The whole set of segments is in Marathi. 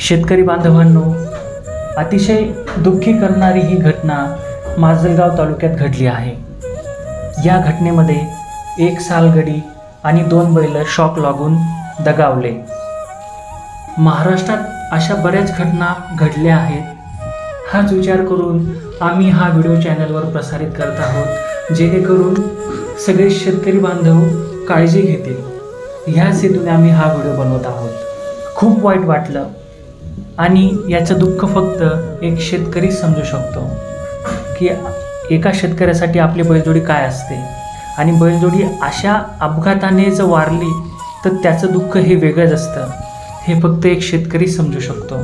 शेतकरी बांधवांनो, अतिशय दुःखी करणारी ही घटना माजलगाव तालुक्यात घडली आहे। या घटनेमध्ये एक सालगडी आणि 2 बैल शॉक लागून दगावले। महाराष्ट्रात अशा बऱ्याच घटना घडल्या आहेत। हाच विचार करून आम्ही हा व्हिडिओ चॅनलवर प्रसारित करत आहोत, जेणेकरून सगळे शेतकरी बांधव काळजी घेतील। ह्याच हेतूने आम्ही हा व्हिडिओ बनवत आहोत। खूप वाईट वाटलं आणि याचं दुःख फक्त एक शेतकरी समजू शकतो की एका शेतकऱ्यासाठी आपली बैलजोडी काय असते, आणि बैलजोडी अशा अपघाताने जर वारली तर त्याचं दुःख हे वेगळंच असतं। हे फक्त एक शेतकरी समजू शकतो।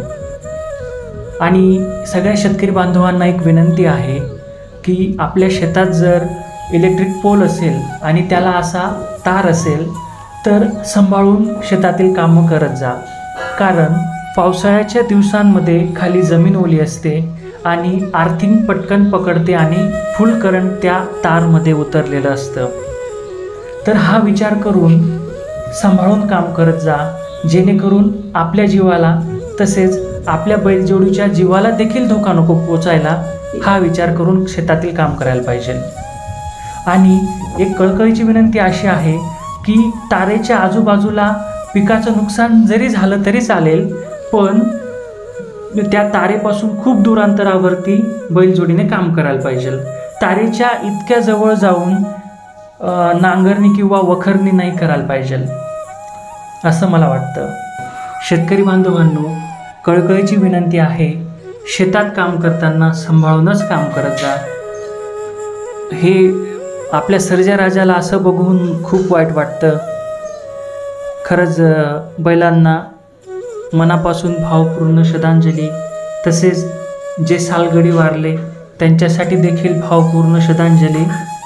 आणि सगळ्या शेतकरी बांधवांना एक विनंती आहे की आपल्या शेतात जर इलेक्ट्रिक पोल असेल आणि त्याला असा तार असेल तर सांभाळून शेतातील कामं करत जा, कारण पावसाळ्याच्या दिवसांमध्ये खाली जमीन ओली असते आणि आर्थिंग पटकन पकडते आणि फुल करंट त्या तारमध्ये उतरलेलं असतं। तर हा विचार करून सांभाळून काम करत जा, जेणेकरून आपल्या जीवाला तसेच आपल्या बैलजोडीच्या जीवाला देखील धोका नको पोचायला, हा विचार करून शेतातील काम करायला पाहिजे। आणि एक कळकळीची विनंती अशी आहे की तारेच्या आजूबाजूला पिकाचं नुकसान जरी झालं तरी चालेल, पण त्या तारेपासून खूप दूर अंतरावरती बैलजोडीने काम करायला पाहिजे। तारेच्या इतक्या जवळ जाऊन नांगरणी किंवा वखरणी नाही करायला पाहिजे, असं मला वाटतं। शेतकरी बांधवांनो, कळकळीची विनंती आहे, शेतात काम करताना सांभाळूनच काम करत जा। हे आपल्या सर्जाराजाला असं बघून खूप वाईट वाटतं। खरंच बैलांना मनापासून भावपूर्ण श्रद्धांजली, तसेच जे सालगडी वारले त्यांच्यासाठी देखील भावपूर्ण श्रद्धांजली।